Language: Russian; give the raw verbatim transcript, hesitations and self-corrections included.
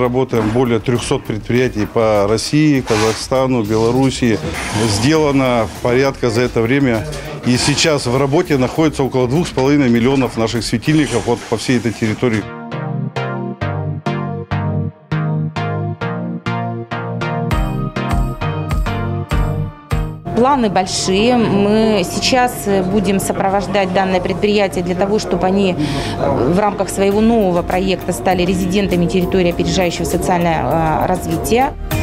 работаем более трёхсот предприятий по России, Казахстану, Белоруссии. Сделано порядка за это время. И сейчас в работе находится около двух с половиной миллионов наших светильников вот по всей этой территории. Планы большие. Мы сейчас будем сопровождать данное предприятие для того, чтобы они в рамках своего нового проекта стали резидентами территории опережающего социальное развитие.